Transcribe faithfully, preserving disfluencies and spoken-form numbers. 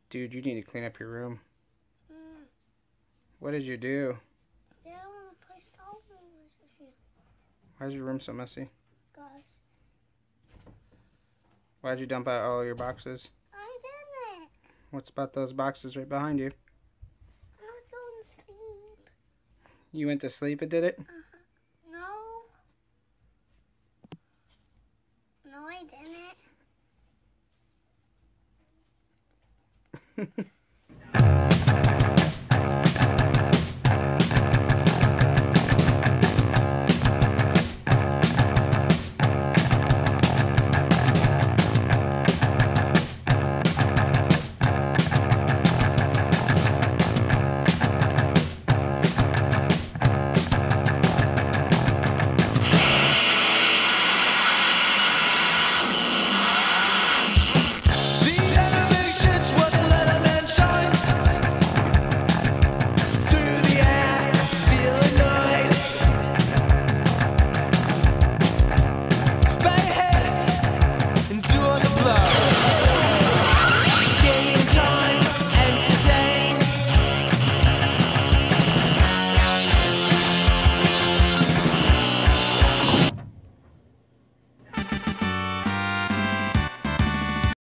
Dude, you need to clean up your room. Mm. What did you do? Dad, I want to play Star Wars with you. Why is your room so messy? Guys. Why'd you dump out all your boxes? I didn't. What's about those boxes right behind you? I was going to sleep. You went to sleep and did it? Uh-huh. No. No, I didn't.